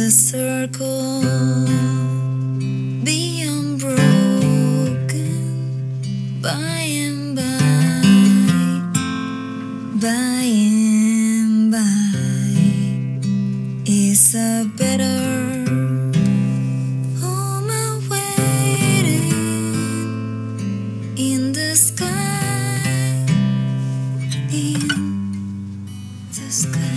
the circle be unbroken by and by is a better home awaiting in the sky, in the sky.